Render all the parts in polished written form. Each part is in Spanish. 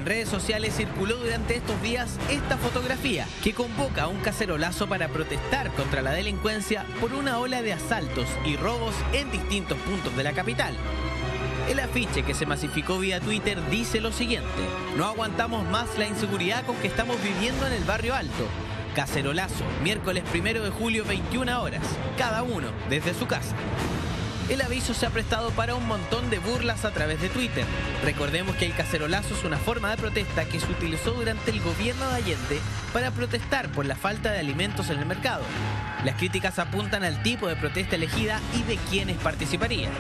redes sociales circuló durante estos días esta fotografía que convoca a un cacerolazo para protestar contra la delincuencia por una ola de asaltos y robos en distintos puntos de la capital. El afiche que se masificó vía Twitter dice lo siguiente: no aguantamos más la inseguridad con que estamos viviendo en el barrio Alto. Cacerolazo, miércoles 1 de julio, 21 horas, cada uno desde su casa. El aviso se ha prestado para un montón de burlas a través de Twitter. Recordemos que el cacerolazo es una forma de protesta que se utilizó durante el gobierno de Allende para protestar por la falta de alimentos en el mercado. Las críticas apuntan al tipo de protesta elegida y de quienes participarían.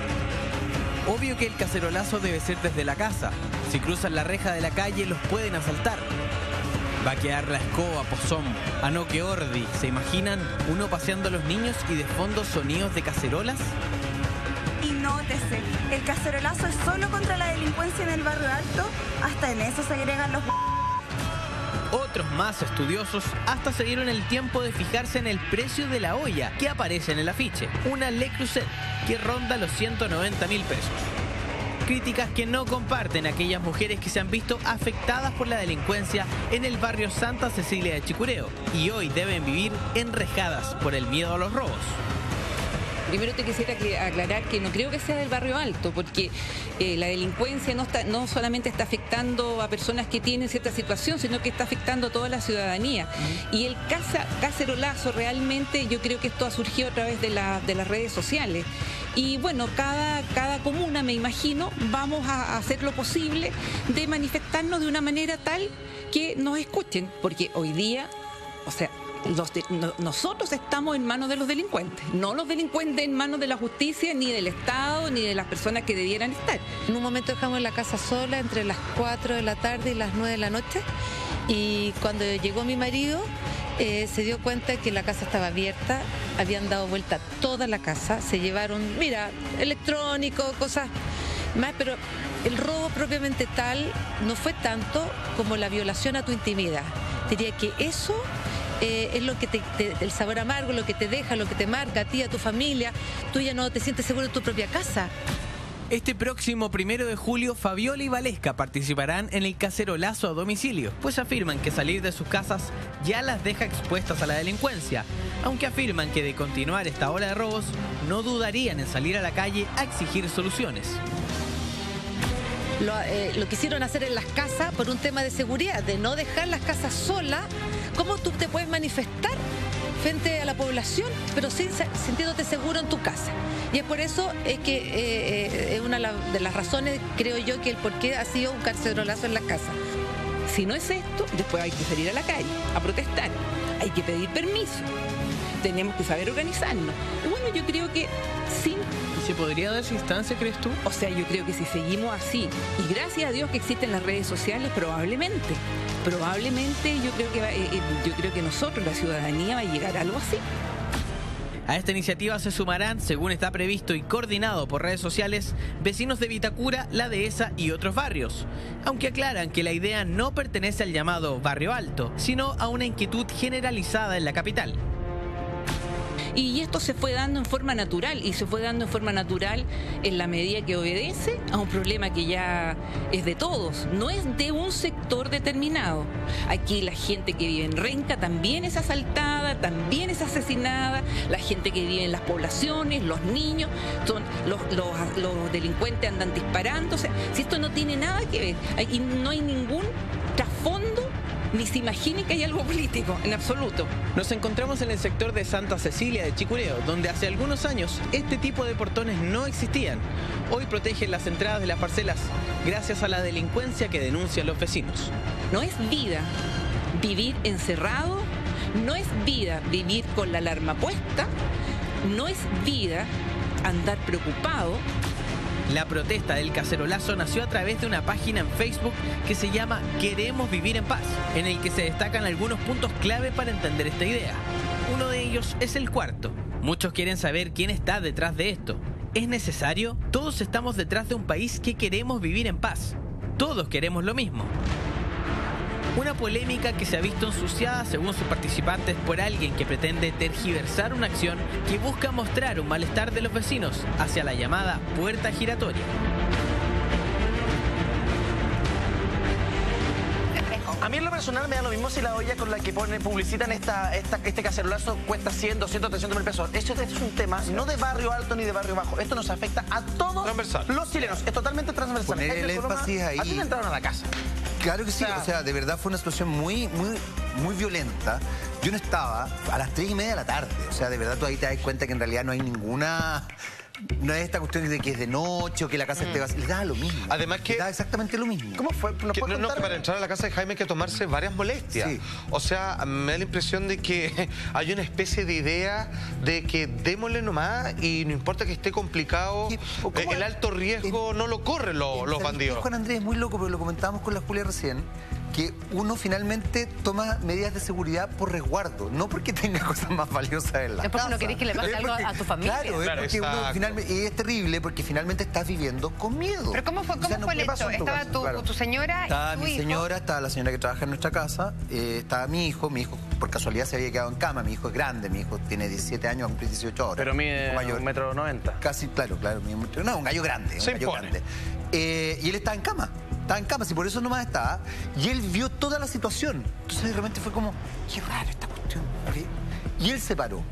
Obvio que el cacerolazo debe ser desde la casa. Si cruzan la reja de la calle los pueden asaltar. Va a quedar la escoba, pozón, a no que ordi. ¿Se imaginan uno paseando a los niños y de fondo sonidos de cacerolas? Y nótese, el cacerolazo es solo contra la delincuencia en el barrio Alto. Hasta en eso se agregan los... Otros más estudiosos hasta se dieron el tiempo de fijarse en el precio de la olla que aparece en el afiche, una Le Creuset que ronda los 190.000 pesos. Críticas que no comparten aquellas mujeres que se han visto afectadas por la delincuencia en el barrio Santa Cecilia de Chicureo y hoy deben vivir enrejadas por el miedo a los robos. Primero te quisiera aclarar que no creo que sea del barrio Alto, porque la delincuencia no solamente está afectando a personas que tienen cierta situación, sino que está afectando a toda la ciudadanía. Y el cacerolazo realmente, yo creo que esto ha surgido a través de las redes sociales. Y bueno, cada comuna, me imagino, vamos a hacer lo posible de manifestarnos de una manera tal que nos escuchen, porque hoy día, o sea, nosotros estamos en manos de los delincuentes, no los delincuentes en manos de la justicia, ni del Estado, ni de las personas que debieran estar. En un momento dejamos la casa sola entre las 4 de la tarde y las 9 de la noche, y cuando llegó mi marido se dio cuenta que la casa estaba abierta, habían dado vuelta toda la casa, se llevaron, mira, electrónico, cosas más, pero el robo propiamente tal no fue tanto como la violación a tu intimidad. Diría que eso es lo que el sabor amargo, lo que te deja, lo que te marca a ti, a tu familia. Tú ya no te sientes seguro en tu propia casa. Este próximo 1 de julio, Fabiola y Valesca participarán en el cacerolazo a domicilio, pues afirman que salir de sus casas ya las deja expuestas a la delincuencia, aunque afirman que de continuar esta ola de robos, no dudarían en salir a la calle a exigir soluciones. Lo quisieron hacer en las casas por un tema de seguridad, de no dejar las casas solas. ¿Cómo tú te puedes manifestar frente a la población, pero sintiéndote seguro en tu casa? Y es por eso que es una de las razones, creo yo, que el por qué ha sido un cacerolazo en la casa. Si no es esto, después hay que salir a la calle a protestar, hay que pedir permiso, tenemos que saber organizarnos. Y bueno, yo creo que sí. ¿Se podría dar esa instancia, crees tú? O sea, yo creo que si seguimos así, y gracias a Dios que existen las redes sociales, probablemente yo creo que nosotros, la ciudadanía, va a llegar a algo así. A esta iniciativa se sumarán, según está previsto y coordinado por redes sociales, vecinos de Vitacura, La Dehesa y otros barrios, aunque aclaran que la idea no pertenece al llamado barrio alto, sino a una inquietud generalizada en la capital. Y esto se fue dando en forma natural, y se fue dando en forma natural en la medida que obedece a un problema que ya es de todos, no es de un sector determinado. Aquí la gente que vive en Renca también es asaltada, también es asesinada, la gente que vive en las poblaciones, los niños, los delincuentes andan disparando. O sea, si esto no tiene nada que ver, y no hay ningún trasfondo, ni se imaginen que hay algo político, en absoluto. Nos encontramos en el sector de Santa Cecilia de Chicureo, donde hace algunos años este tipo de portones no existían. Hoy protegen las entradas de las parcelas gracias a la delincuencia que denuncian los vecinos. No es vida vivir encerrado, no es vida vivir con la alarma puesta, no es vida andar preocupado. La protesta del cacerolazo nació a través de una página en Facebook que se llama Queremos Vivir en Paz, en el que se destacan algunos puntos clave para entender esta idea. Uno de ellos es el cuarto. Muchos quieren saber quién está detrás de esto. ¿Es necesario? Todos estamos detrás de un país que queremos vivir en paz. Todos queremos lo mismo. Una polémica que se ha visto ensuciada, según sus participantes, por alguien que pretende tergiversar una acción que busca mostrar un malestar de los vecinos hacia la llamada puerta giratoria. personal me da lo mismo si la olla con la que publicitan este cacerolazo cuesta 100, 200, 300 mil pesos. Esto es un tema no de barrio alto ni de barrio bajo. Esto nos afecta a todos los chilenos. Es totalmente transversal. Poner el énfasis ahí. ¿A ti te entraron a la casa? Claro que sí. O sea, de verdad fue una situación muy violenta. Yo no estaba a las 3:30 de la tarde. O sea, de verdad tú ahí te das cuenta que en realidad no hay ninguna... No es esta cuestión de que es de noche o que la casa esté vacía. Le da lo mismo. Además que... Le da exactamente lo mismo. ¿Cómo fue? No, que para entrar a la casa de Jaime hay que tomarse varias molestias. Sí. O sea, me da la impresión de que hay una especie de idea de que démosle nomás y no importa que esté complicado, el alto riesgo no lo corren los bandidos. Juan Andrés, es muy loco, pero lo comentábamos con la Julia recién, que uno finalmente toma medidas de seguridad por resguardo, no porque tenga cosas más valiosas en la casa. Es porque no querés que le pase algo a tu familia. Claro, es porque uno finalmente, y es terrible porque finalmente estás viviendo con miedo. Pero ¿cómo fue, fue el hecho? ¿Estaba tu señora y estaba tu mi hijo? señora, estaba la señora que trabaja en nuestra casa, estaba mi hijo por casualidad se había quedado en cama, mi hijo es grande, mi hijo tiene 17 años, va a cumplir 18 ahora. Pero mide mayor. 1,90 m. Casi, claro, no, un gallo grande. Se un gallo impone. grande. Y él estaba en cama. Estaba en cama, si por eso nomás estaba. Y él vio toda la situación. Entonces de repente fue como, qué raro esta cuestión. Y él se paró.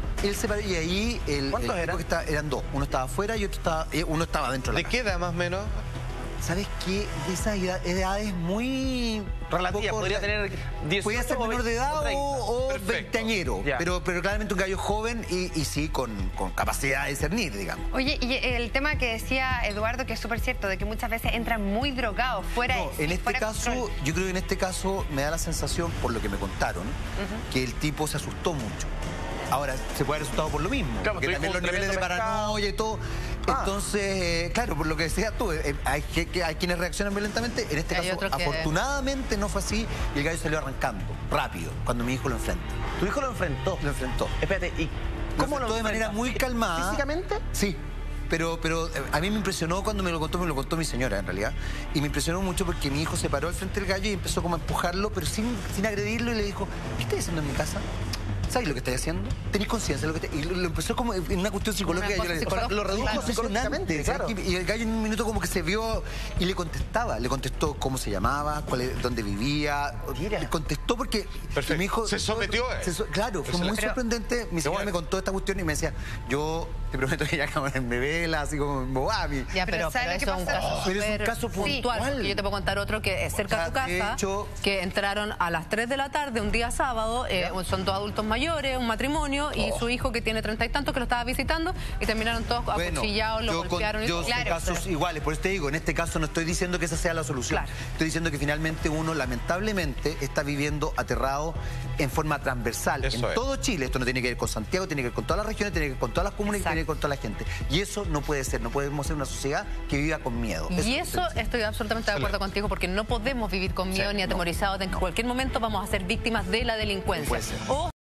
Y ahí ¿Cuántos eran? Eran dos. Uno estaba afuera y uno estaba dentro de la ¿De casa. qué edad más o menos? ¿Sabes qué? De esas edades muy... Relativa, podría tener 18 podía ser menor de edad o veinteañero, pero claramente un gallo joven y sí con capacidad de discernir, digamos. Oye, y el tema que decía Eduardo, que es súper cierto, de que muchas veces entran muy drogados, fuera de sí, en este caso, yo creo que en este caso me da la sensación, por lo que me contaron, que el tipo se asustó mucho. Ahora, se puede haber asustado por lo mismo, claro, porque también los niveles de paranoia y todo. Entonces, claro, por lo que decías tú, hay quienes reaccionan violentamente. En este caso, afortunadamente no fue así y el gallo salió arrancando, rápido, cuando mi hijo lo enfrenta. ¿Tu hijo lo enfrentó? Lo enfrentó. Espérate, ¿y cómo lo enfrentó? De manera muy calmada. ¿Físicamente? Sí. Pero a mí me impresionó cuando me lo contó mi señora, en realidad. Y me impresionó mucho porque mi hijo se paró al frente del gallo y empezó como a empujarlo, pero sin agredirlo, y le dijo, ¿qué estás haciendo en mi casa? ¿Sabes lo que estás haciendo? ¿Tenés conciencia de lo que Y lo empezó como en una cuestión psicológica. Lo redujo psicológicamente, claro. Y el gallo en un minuto como que se vio y le contestaba. Le contestó cómo se llamaba, dónde vivía. Le contestó porque mi hijo... Se sometió a él. Claro, fue muy sorprendente. Mi señora me contó esta cuestión y me decía, yo te prometo que ya me vela, así como en Bobami. Ya, pero eso es un caso pero es un caso puntual. Porque yo te puedo contar otro que es cerca de tu casa, que entraron a las 3 de la tarde un día sábado, son dos adultos mayores, un matrimonio, y su hijo que tiene 30 y tantos que lo estaba visitando, y terminaron todos acuchillados, lo golpearon. Yo son casos iguales, por eso te digo, en este caso no estoy diciendo que esa sea la solución. Estoy diciendo que finalmente uno lamentablemente está viviendo aterrado en forma transversal. En todo Chile, esto no tiene que ver con Santiago, tiene que ver con todas las regiones, tiene que ver con todas las comunas y tiene que ver con toda la gente. Y eso no puede ser, no podemos ser una sociedad que viva con miedo. Y eso estoy absolutamente de acuerdo contigo, porque no podemos vivir con miedo ni atemorizados de que en cualquier momento vamos a ser víctimas de la delincuencia.